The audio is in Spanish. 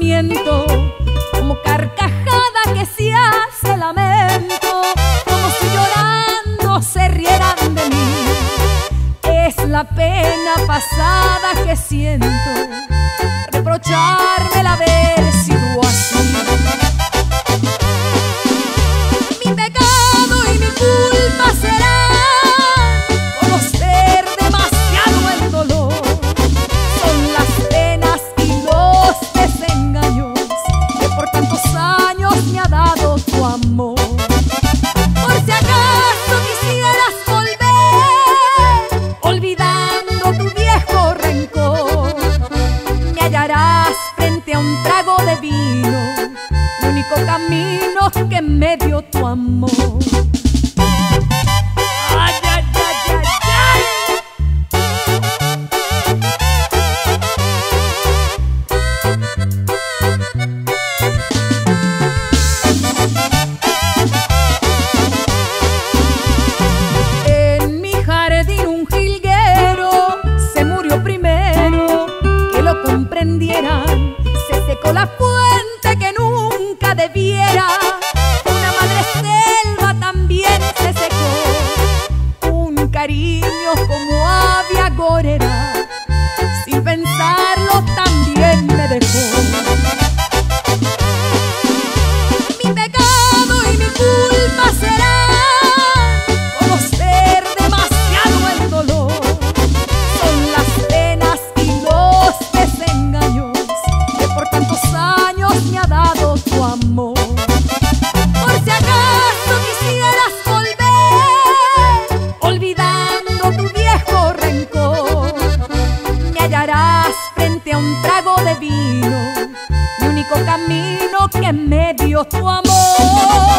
sufrimiento, como carcajada que se hace lamento, como si llorando se rieran de mí. Es la pena pasada que siento, reprocharme el haber sido así. Mi pecado y mi culpa serán conocer demasiado el dolor. Son las penas y los desengaños que por tantos años me ha dado tu amor. Por si acaso quisieras volver, olvidando tu viejo rencor, me hallarás frente a un trago de vino, el único camino que me dio tu amor. Ay, ay, ay, ay, ay. En mi jardín un jilguero se murió primero que lo comprendieran. Se secó la fuente que nunca debiera. Una madre selva también se secó. Un cariño como ave agorera, sin pensarlo también me dejó. Mi pecado y mi culpa serán conocer demasiado el dolor. Son las penas y los desengaños que por tantos años me ha dado tu amor. Por si acaso quisieras volver, olvidando tu viejo rencor, me hallarás frente a un trago de vino, el único camino que me dio tu amor.